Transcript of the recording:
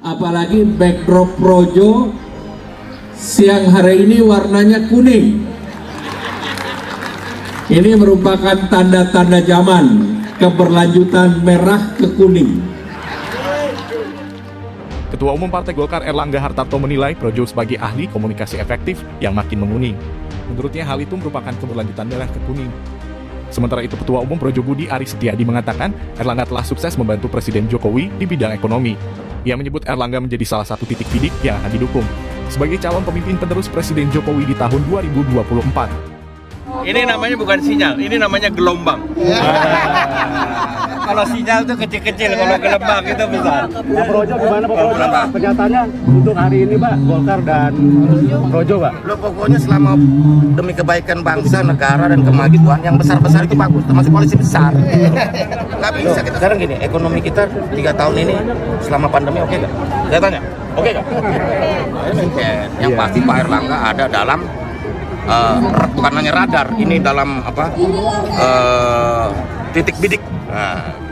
Apalagi backdrop Projo siang hari ini warnanya kuning. Ini merupakan tanda-tanda zaman keberlanjutan merah ke kuning. Ketua Umum Partai Golkar Erlangga Hartarto menilai Projo sebagai ahli komunikasi efektif yang makin menguning. Menurutnya hal itu merupakan keberlanjutan merah ke kuning. Sementara itu Ketua Umum Projo Budi Aris Setiadi mengatakan Erlangga telah sukses membantu Presiden Jokowi di bidang ekonomi. Ia menyebut Erlangga menjadi salah satu titik bidik yang akan didukung sebagai calon pemimpin penerus Presiden Jokowi di tahun 2024. Ini namanya bukan sinyal, ini namanya gelombang. Kalau sinyal itu kecil-kecil, kalau gelombang itu besar. Pak Projo gimana Pak Projo? Pernyataannya untuk hari ini Pak, Golkar dan Projo Pak? Loh, pokoknya selama demi kebaikan bangsa, negara dan kemajuan yang besar-besar itu bagus, termasuk koalisi besar. Nggak bisa kita sekarang gini, ekonomi kita 3 tahun ini selama pandemi oke nggak? Saya tanya, oke nggak? Yang pasti Pak Erlangga ada dalam bukan hanya radar, ini dalam titik bidik. Nah,